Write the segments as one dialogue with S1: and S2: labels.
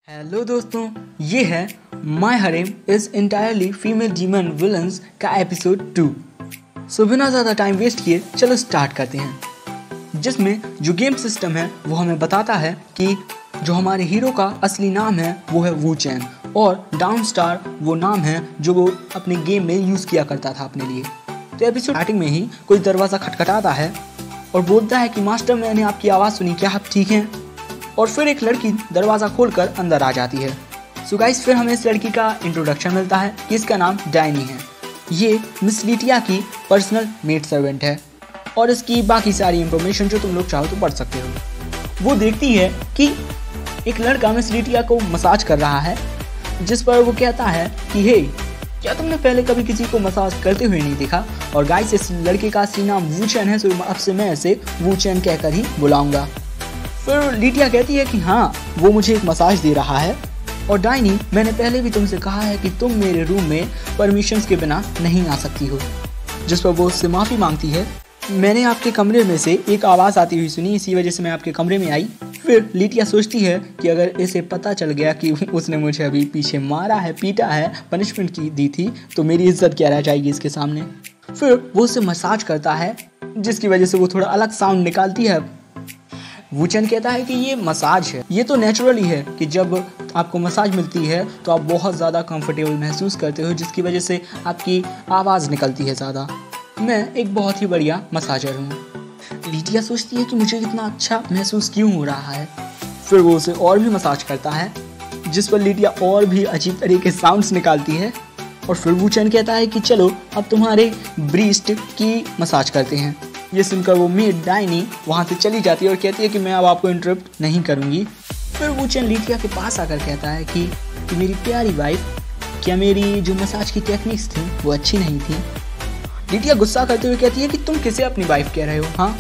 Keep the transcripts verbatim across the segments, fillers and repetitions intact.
S1: Hello दोस्तों, ये है my harem is entirely female demon villains का एपिसोड टू। सो बिना ज़्यादा टाइम वेस्ट किए चलो स्टार्ट करते हैं। जिसमें जो गेम सिस्टम है वो हमें बताता है कि जो हमारे हीरो का असली नाम है वो है वू चैन और डाउन स्टार वो नाम है जो वो अपने गेम में यूज़ किया करता था अपने लिए। तो एपिसोड स्टार्टिंग में ही कोई दरवाज़ा खटखटाता है और बोलता है कि मास्टर मैंने आपकी आवाज़ सुनी, क्या आप ठीक हैं? और फिर एक लड़की दरवाज़ा खोलकर अंदर आ जाती है। सो गाइस फिर हमें इस लड़की का इंट्रोडक्शन मिलता है कि इसका नाम डायनी है। ये मिस लिटिया की पर्सनल मेड सर्वेंट है और इसकी बाकी सारी इंफॉर्मेशन जो तुम लोग चाहो तो पढ़ सकते हो। वो देखती है कि एक लड़का मिस लिटिया को मसाज कर रहा है, जिस पर वो कहता है कि हे, क्या तुमने पहले कभी किसी को मसाज करते हुए नहीं देखा? और गाइस इस लड़के का असली नाम वू चैन है, सो अब से मैं इसे वू चैन कहकर ही बुलाऊंगा। फिर लिटिया कहती है कि हाँ, वो मुझे एक मसाज दे रहा है और डायनी मैंने पहले भी तुमसे कहा है कि तुम मेरे रूम में परमिशंस के बिना नहीं आ सकती हो। जिस पर वो उससे माफ़ी मांगती है। मैंने आपके कमरे में से एक आवाज़ आती हुई सुनी, इसी वजह से मैं आपके कमरे में आई। फिर लिटिया सोचती है कि अगर इसे पता चल गया कि उसने मुझे अभी पीछे मारा है, पीटा है, पनिशमेंट की दी थी, तो मेरी इज्जत क्या रह जाएगी इसके सामने। फिर वो उसे मसाज करता है जिसकी वजह से वो थोड़ा अलग साउंड निकालती है। वू चैन कहता है कि ये मसाज है, ये तो नेचुरली है कि जब आपको मसाज मिलती है तो आप बहुत ज़्यादा कंफर्टेबल महसूस करते हो, जिसकी वजह से आपकी आवाज़ निकलती है ज़्यादा। मैं एक बहुत ही बढ़िया मसाजर हूँ। लिटिया सोचती है कि मुझे इतना अच्छा महसूस क्यों हो रहा है। फिर वो उसे और भी मसाज करता है, जिस पर लिटिया और भी अजीब तरीके साउंड्स निकालती है। और फिर वू चैन कहता है कि चलो अब तुम्हारे ब्रीस्ट की मसाज करते हैं। ये सुनकर वो मेड डायनी वहाँ से चली जाती है और कहती है कि मैं अब आपको इंटरप्ट नहीं करूँगी। फिर वू चैन लिटिया के पास आकर कहता है कि, कि मेरी प्यारी वाइफ, क्या मेरी जो मसाज की टेक्निक्स थी वो अच्छी नहीं थी? लिटिया गुस्सा करते हुए कहती है कि तुम किसे अपनी वाइफ कह रहे हो? हाँ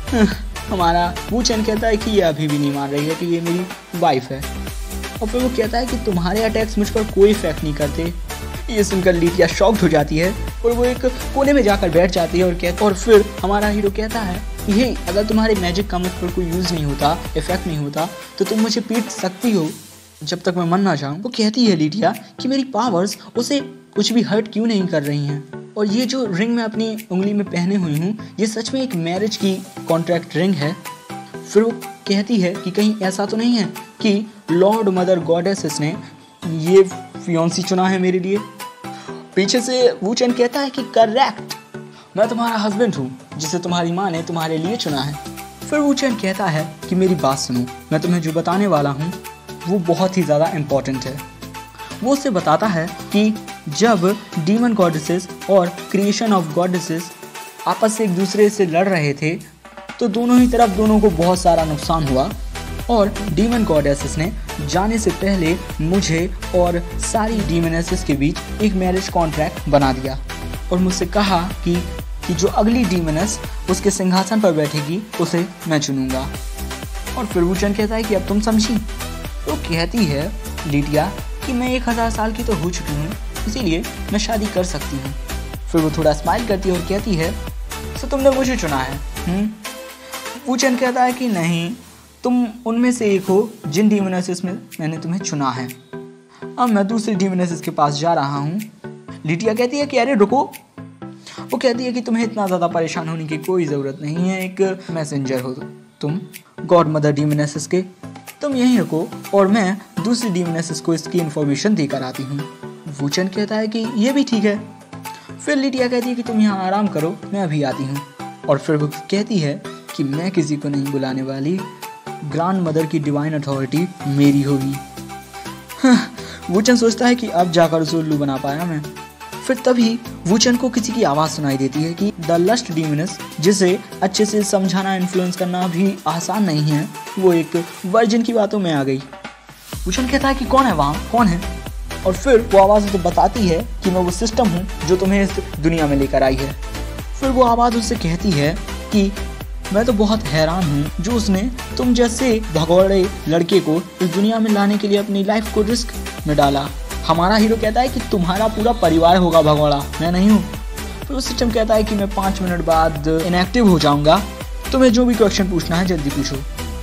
S1: हमारा वू चैन कहता है कि ये अभी भी नहीं मान रही है कि ये मेरी वाइफ है। और फिर वो कहता है कि तुम्हारे अटैक्स मुझ पर कोई इफेक्ट नहीं करते। ये सुनकर लिटिया शॉक्ड हो जाती है और वो एक कोने में जाकर बैठ जाती है और कहता और फिर हमारा हीरो कहता है कि हे, अगर तुम्हारे मैजिक का मुझ पर कोई यूज़ नहीं होता, इफेक्ट नहीं होता, तो तुम मुझे पीट सकती हो जब तक मैं मर ना जाऊँ। वो कहती है लिटिया कि मेरी पावर्स उसे कुछ भी हर्ट क्यों नहीं कर रही हैं, और ये जो रिंग मैं अपनी उंगली में पहने हुई हूँ ये सच में एक मैरिज की कॉन्ट्रैक्ट रिंग है। फिर वो कहती है कि कहीं ऐसा तो नहीं है कि लॉर्ड मदर गॉडेसेस ने ये फियांसी चुना है मेरे लिए? पीछे से वू चैन कहता है कि करेक्ट, मैं तुम्हारा हस्बैंड हूँ जिसे तुम्हारी माँ ने तुम्हारे लिए चुना है। फिर वू चैन कहता है कि मेरी बात सुनो, मैं तुम्हें जो बताने वाला हूँ वो बहुत ही ज़्यादा इम्पॉर्टेंट है। वो उससे बताता है कि जब डीमन गॉडेसेस और क्रिएशन ऑफ गॉडेसेस आपस से एक दूसरे से लड़ रहे थे तो दोनों ही तरफ दोनों को बहुत सारा नुकसान हुआ और डीमन गॉडेसेस ने जाने से पहले मुझे और सारी डीमनेसेस के बीच एक मैरिज कॉन्ट्रैक्ट बना दिया और मुझसे कहा कि कि जो अगली डीमनेस उसके सिंहासन पर बैठेगी उसे मैं चुनूंगा। और फिर वू चैन कहता है कि अब तुम समझी? तो कहती है लिटिया कि मैं एक हज़ार साल की तो हो चुकी हूँ, इसीलिए मैं शादी कर सकती हूँ। फिर वो थोड़ा स्माइल करती है और कहती है तो तुमने मुझे चुना है? वू चैन कहता है कि नहीं, तुम उनमें से एक हो जिन डीमनेसेस में मैंने तुम्हें चुना है। अब मैं दूसरी डीमनेसेस के पास जा रहा हूँ। लिटिया कहती है कि अरे रुको। वो कहती है कि तुम्हें इतना ज़्यादा परेशान होने की कोई ज़रूरत नहीं है, एक मैसेंजर हो तुम गॉड मदर डीमनेसेस के, तुम यहीं रुको और मैं दूसरी डीमनेसेस को इसकी इन्फॉर्मेशन देकर आती हूँ। वू चैन कहता है कि ये भी ठीक है। फिर लिटिया कहती है कि तुम यहाँ आराम करो, मैं अभी आती हूँ। और फिर वो कहती है कि मैं किसी को नहीं बुलाने वाली, ग्रैंड मदर की डिवाइन अथॉरिटी मेरी होगी। वू चैन सोचता है कि अब जाकर उसे उल्लू बना पाया मैं। फिर तभी वू चैन को किसी की आवाज़ सुनाई देती है कि द लस्ट डीमनेस, जिसे अच्छे से समझाना इन्फ्लुएंस करना भी आसान नहीं है, वो एक वर्जिन की बातों में आ गई। वू चैन कहता है कि कौन है वहाँ, कौन है? और फिर वो आवाज़ उसे बताती है कि मैं वो सिस्टम हूँ जो तुम्हें इस दुनिया में लेकर आई है। फिर वो आवाज़ उससे कहती है कि मैं तो बहुत हैरान हूँ जो उसने तुम जैसे भगोड़े लड़के को इस दुनिया में लाने के लिए अपनी लाइफ को रिस्क में डाला। हमारा हीरो कहता है कि तुम्हारा पूरा परिवार होगा भगोड़ा, मैं नहीं हूँ। फिर वो सिस्टम कहता है कि मैं पाँच मिनट बाद इनएक्टिव हो जाऊँगा, तुम्हें जो भी क्वेश्चन पूछना है जल्दी पूछो।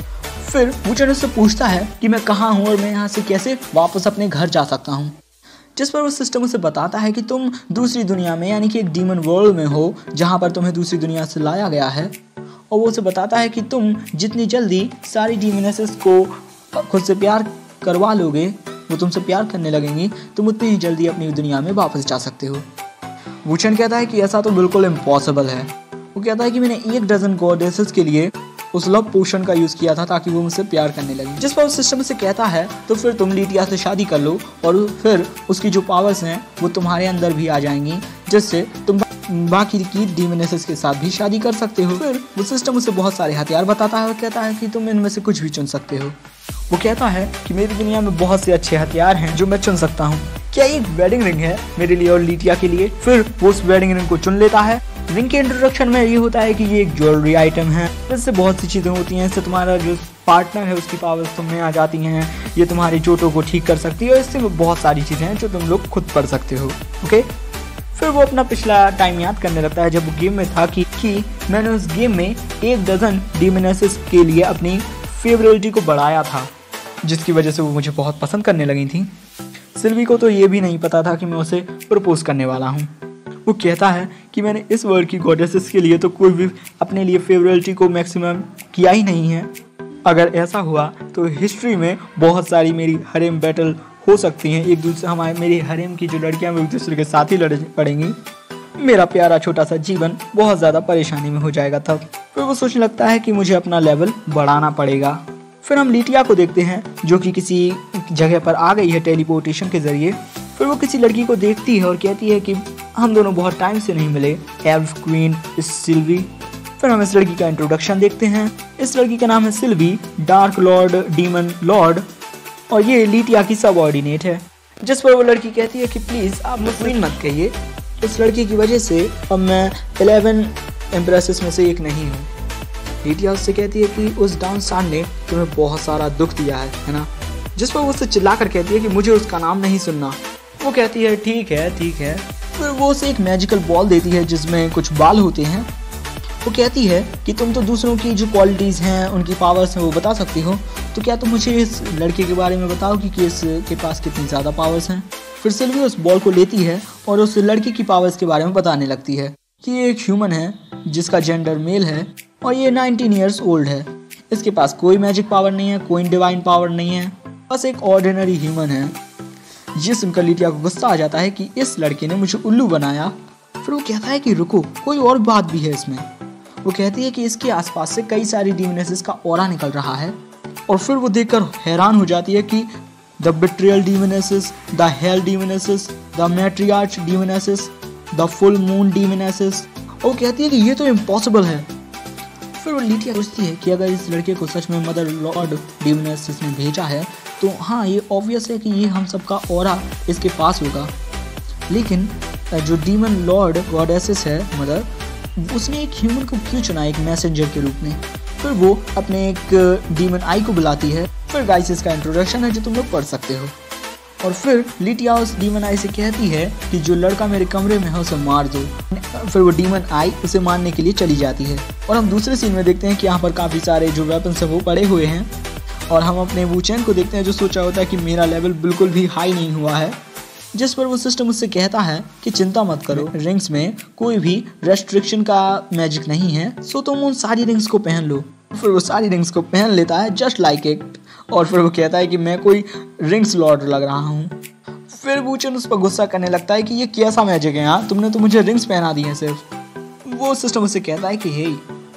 S1: फिर वुचन उससे पूछता है कि मैं कहाँ हूँ और मैं यहाँ से कैसे वापस अपने घर जा सकता हूँ। जिस पर वो सिस्टम उसे बताता है कि तुम दूसरी दुनिया में यानी कि एक डीमन वर्ल्ड में हो जहाँ पर तुम्हें दूसरी दुनिया से लाया गया है। और वो उसे बताता है कि तुम जितनी जल्दी सारी डीमनेसेस को खुद से प्यार करवा लोगे, वो तुमसे प्यार करने लगेंगी, तुम उतनी ही जल्दी अपनी दुनिया में वापस जा सकते हो। वुचन कहता है कि ऐसा तो बिल्कुल इम्पॉसिबल है। वो कहता है कि मैंने एक डजन गॉडेसेस के लिए उस लव पोशन का यूज़ किया था ताकि वो मुझसे प्यार करने लगे। जिस पर उस सिस्टम से कहता है तो फिर तुम लीटिया से शादी कर लो और फिर उसकी जो पावर्स हैं वो तुम्हारे अंदर भी आ जाएंगी, जिससे तुम बाकी की डीमनेसेस के साथ भी शादी कर सकते हो। फिर वो सिस्टम उसे बहुत सारे हथियार बताता है और कहता है कि तुम इनमें से कुछ भी चुन सकते हो। वो कहता है कि मेरी दुनिया में बहुत से अच्छे हथियार हैं जो मैं चुन सकता हूँ, क्या एक वेडिंग रिंग है मेरे लिए और लीटिया के लिए। फिर वो उस वेडिंग रिंग को चुन लेता है। रिंग के इंट्रोडक्शन में ये होता है कि ये एक ज्वेलरी आइटम है, इससे बहुत सी चीज़ें होती हैं। इससे तुम्हारा जो पार्टनर है उसकी पावर्स तुम में आ जाती हैं, ये तुम्हारी चोटों को ठीक कर सकती है और इससे बहुत सारी चीज़ें हैं जो तुम लोग खुद पढ़ सकते हो। ओके। फिर वो अपना पिछला टाइम याद करने लगता है जब वो गेम में था कि, कि मैंने उस गेम में एक डजन डीमनेसेस के लिए अपनी फेवरेलिटी को बढ़ाया था, जिसकी वजह से वो मुझे बहुत पसंद करने लगी थी। सिल्वी को तो ये भी नहीं पता था कि मैं उसे प्रपोज करने वाला हूँ। वो कहता है कि मैंने इस वर्ल्ड की गॉडेसेस के लिए तो कोई भी अपने लिए फेवरेलिटी को मैक्सिमम किया ही नहीं है। अगर ऐसा हुआ तो हिस्ट्री में बहुत सारी मेरी हरेम बैटल हो सकती हैं, एक दूसरे हमारे मेरी हरेम की जो लड़कियां वो एक दूसरे के साथ ही लड़ पड़ेंगी। मेरा प्यारा छोटा सा जीवन बहुत ज़्यादा परेशानी में हो जाएगा तब। फिर वो सोचने लगता है कि मुझे अपना लेवल बढ़ाना पड़ेगा। फिर हम लीटिया को देखते हैं जो कि किसी जगह पर आ गई है टेलीपोर्टेशन के जरिए। फिर वो किसी लड़की को देखती है और कहती है कि हम दोनों बहुत टाइम से नहीं मिले, एल्फ क्वीन सिल्वी। फिर हम इस लड़की का इंट्रोडक्शन देखते हैं। इस लड़की का नाम है Sylvie, dark lord demon lord, और ये लीटिया की सबऑर्डिनेट है। जिस पर वो लड़की कहती है कि प्लीज़ आप मुझे क्वीन मत कहिए, इस लड़की की वजह से अब मैं इलेवन एम्प्रेसेस में से एक नहीं हूँ। लीटिया उससे कहती है कि उस डाउन स्टार ने तुम्हें बहुत सारा दुख दिया है है ना। जिस पर वो उससे चिल्लाकर कहती है कि मुझे उसका नाम नहीं सुनना। वो कहती है ठीक है ठीक है। फिर वो उसे एक मैजिकल बॉल देती है जिसमें कुछ बाल होते हैं। वो कहती है कि तुम तो दूसरों की जो क्वालिटीज़ हैं, उनकी पावर्स हैं, वो बता सकती हो, तो क्या तुम मुझे इस लड़के के बारे में बताओगी कि इसके पास कितनी ज़्यादा पावर्स हैं। फिर सिल्वी उस बॉल को लेती है और उस लड़के की पावर्स के बारे में बताने लगती है कि ये एक ह्यूमन है जिसका जेंडर मेल है और ये नाइनटीन ईयर्स ओल्ड है। इसके पास कोई मैजिक पावर नहीं है, कोई डिवाइन पावर नहीं है, बस एक ऑर्डिनरी ह्यूमन है। ये सुनकर लीटिया को गुस्सा आ जाता है कि इस लड़के ने मुझे उल्लू बनाया। फिर वो कहता है कि रुको, कोई और बात भी है इसमें। वो कहती है कि इसके आसपास से कई सारी डीमनेसेस का ऑरा निकल रहा है। और फिर वो देखकर हैरान हो जाती है कि the betrayal demonesses, the hell demonesses, the matriarch demonesses, the full moon demonesses. और वो कहती है कि ये तो इम्पॉसिबल है। फिर वो लीटिया सोचती है कि अगर इस लड़के को सच में मदर लॉर्ड डीमनेसेस ने भेजा है तो हाँ, ये ऑब्वियस है कि ये हम सबका ऑरा इसके पास होगा। लेकिन जो डीमन लॉर्ड गॉडेसेस है मदर, उसने एक ह्यूमन को क्यों चुना एक मैसेंजर के रूप में। फिर वो अपने एक डीमन आई को बुलाती है। फिर गाइस इसका इंट्रोडक्शन है जो तुम लोग पढ़ सकते हो। और फिर लीटिया उस डीमन आई से कहती है कि जो लड़का मेरे कमरे में है उसे मार दो। फिर वो डीमन आई उसे मारने के लिए चली जाती है। और हम दूसरे सीन में देखते हैं कि यहाँ पर काफ़ी सारे जो वेपन्स हैं वो पड़े हुए हैं। और हम अपने वुचेन को देखते हैं जो सोचा होता है कि मेरा लेवल बिल्कुल भी हाई नहीं हुआ है। जिस पर वो सिस्टम उससे कहता है कि चिंता मत करो, रिंग्स में कोई भी रेस्ट्रिक्शन का मैजिक नहीं है, सो तुम उन सारी रिंग्स को पहन लो। फिर वो सारी रिंग्स को पहन लेता है जस्ट लाइक इट। और फिर वो कहता है कि मैं कोई रिंग्स लॉर्ड लग रहा हूँ। फिर वुचेन उस पर गुस्सा करने लगता है कि ये कैसा मैजिक है यार, तुमने तो मुझे रिंग्स पहना दी हैं सिर्फ। वो सिस्टम उससे कहता है कि हे,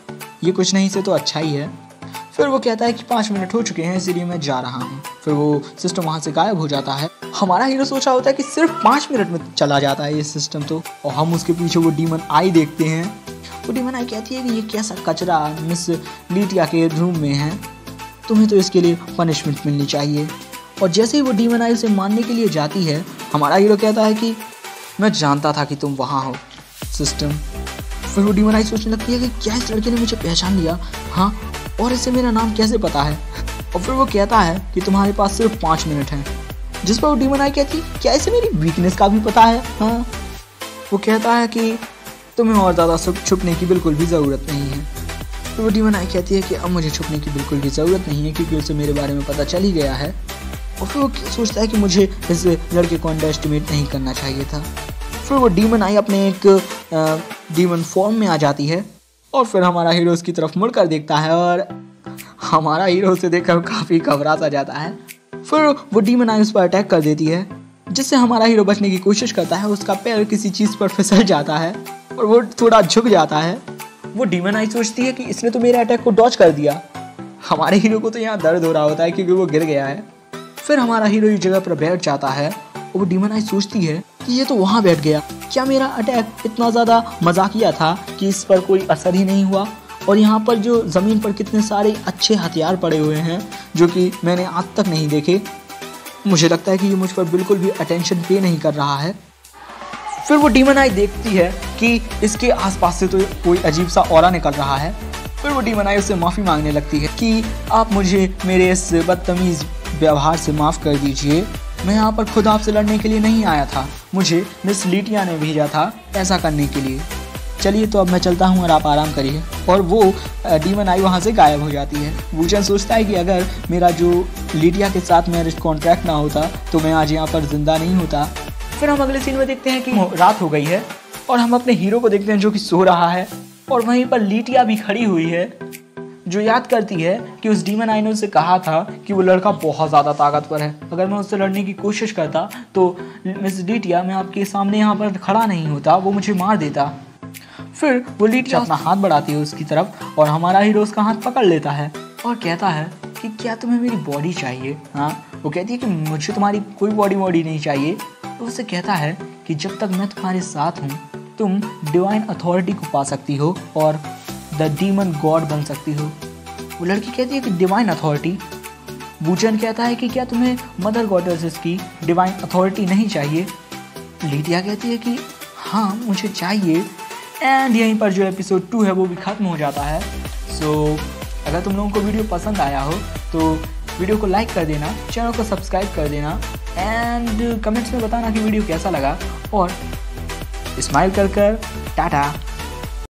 S1: ये कुछ नहीं से तो अच्छा ही है। फिर वो कहता है कि पाँच मिनट हो चुके हैं इसलिए मैं जा रहा हूँ। फिर वो सिस्टम वहाँ से गायब हो जाता है। हमारा हीरो सोचा होता है कि सिर्फ पाँच मिनट में चला जाता है ये सिस्टम तो। और हम उसके पीछे वो डीमन आई देखते हैं। वो डीमन आई कहती है कि ये कैसा कचरा मिस लीटिया के रूम में है, तुम्हें तो इसके लिए पनिशमेंट मिलनी चाहिए। और जैसे ही वो डीमन आई उसे मारने के लिए जाती है, हमारा हीरो कहता है कि मैं जानता था कि तुम वहाँ हो सिस्टम। फिर वो डीमन आई सोचने लगती है कि क्या इस लड़के ने मुझे पहचान लिया, हाँ, और इसे मेरा नाम कैसे पता है। और फिर वो कहता है कि तुम्हारे पास सिर्फ पाँच मिनट हैं। जिस पर वो डीमन आई कहती है क्या इसे मेरी वीकनेस का भी पता है। हाँ, वो कहता है कि तुम्हें और ज़्यादा छुपने की बिल्कुल भी ज़रूरत नहीं है। तो वो डीमन आई कहती है कि अब मुझे छुपने की बिल्कुल भी ज़रूरत नहीं है क्योंकि उसे मेरे बारे में पता चल ही गया है। और फिर वो सोचता है कि मुझे इस लड़के को अंडर एस्टिमेट नहीं करना चाहिए था। फिर वो डीमन आई अपने एक डीमन फॉर्म में आ जाती है और फिर हमारा हीरो उसकी तरफ मुड़कर देखता है और हमारा हीरो उसे देखकर काफ़ी घबरा सा जाता है। फिर वो डीमन आई उस पर अटैक कर देती है जिससे हमारा हीरो बचने की कोशिश करता है। उसका पैर किसी चीज़ पर फिसल जाता है और वो थोड़ा झुक जाता है। वो डीमन आई सोचती है कि इसने तो मेरे अटैक को डॉज कर दिया। हमारे हीरो को तो यहाँ दर्द हो रहा होता है क्योंकि वो गिर गया है। फिर हमारा हीरो इस जगह पर बैठ जाता है और वो डीमन आई सोचती है कि ये तो वहाँ बैठ गया, क्या मेरा अटैक इतना ज़्यादा मजाकिया था कि इस पर कोई असर ही नहीं हुआ। और यहाँ पर जो ज़मीन पर कितने सारे अच्छे हथियार पड़े हुए हैं जो कि मैंने आज तक नहीं देखे। मुझे लगता है कि ये मुझ पर बिल्कुल भी अटेंशन पे नहीं कर रहा है। फिर वो डीमन आई देखती है कि इसके आसपास से तो कोई अजीब सा ऑरा निकल रहा है। फिर वो डीमन आई उससे माफ़ी मांगने लगती है कि आप मुझे मेरे इस बदतमीज़ व्यवहार से माफ़ कर दीजिए। मैं यहाँ पर खुद आपसे लड़ने के लिए नहीं आया था, मुझे मिस लीटिया ने भेजा था ऐसा करने के लिए। चलिए तो अब मैं चलता हूँ और आप आराम करिए। और वो डीमन आई वहाँ से गायब हो जाती है। वूचन सोचता है कि अगर मेरा जो लीटिया के साथ मैरिज कॉन्ट्रैक्ट ना होता तो मैं आज यहाँ पर जिंदा नहीं होता। फिर हम अगले सीन में देखते हैं कि रात हो गई है और हम अपने हीरो को देखते हैं जो कि सो रहा है और वहीं पर लीटिया भी खड़ी हुई है जो याद करती है कि उस डीमन आई ने उससे कहा था कि वो लड़का बहुत ज़्यादा ताकतवर है, अगर मैं उससे लड़ने की कोशिश करता तो मिस लीटिया मैं आपके सामने यहाँ पर खड़ा नहीं होता, वो मुझे मार देता। फिर वो लीटिया अपना हाथ बढ़ाती है उसकी तरफ और हमारा हीरो उसका हाथ पकड़ लेता है और कहता है कि क्या तुम्हें मेरी बॉडी चाहिए। हाँ, वो कहती है कि मुझे तुम्हारी कोई बॉडी बॉडी नहीं चाहिए। तो उससे कहता है कि जब तक मैं तुम्हारे साथ हूँ तुम डिवाइन अथॉरिटी को पा सकती हो और द डीमन गॉड बन सकती हो। वो लड़की कहती है कि डिवाइन अथॉरिटी। वूचन कहता है कि क्या तुम्हें मदर गॉडेसेस की डिवाइन अथॉरिटी नहीं चाहिए। लीटिया कहती है कि हाँ मुझे चाहिए। एंड यहीं पर जो एपिसोड टू है वो भी ख़त्म हो जाता है। सो so, अगर तुम लोगों को वीडियो पसंद आया हो तो वीडियो को लाइक कर देना, चैनल को सब्सक्राइब कर देना एंड कमेंट्स में बताना कि वीडियो कैसा लगा और स्माइल कर कर टाटा।